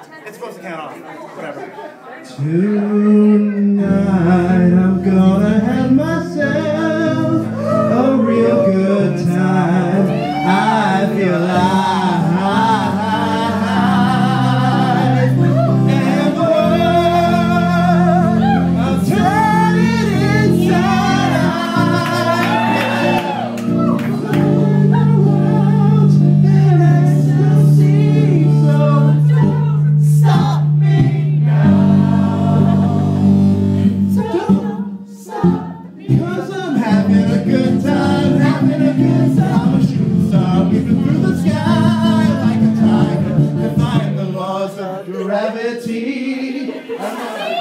It's supposed to count off. Whatever. Tonight I'm gonna have myself a real good time. I feel alive. And the world, I'm turning inside out. I want an ecstasy, so don't stop me now. Don't stop me, 'cause I'm having a good time, having a good time. I'm a shooting star, weaving through the sky like a tiger, defying the laws of gravity.